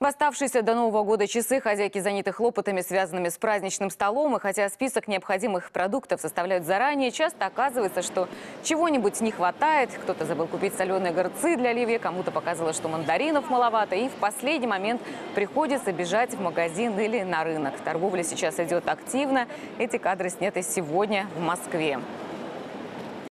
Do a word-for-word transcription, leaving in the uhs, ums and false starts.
В оставшиеся до Нового года часы хозяйки заняты хлопотами, связанными с праздничным столом. И хотя список необходимых продуктов составляют заранее, часто оказывается, что чего-нибудь не хватает. Кто-то забыл купить соленые огурцы для оливье, кому-то показалось, что мандаринов маловато. И в последний момент приходится бежать в магазин или на рынок. Торговля сейчас идет активно. Эти кадры сняты сегодня в Москве.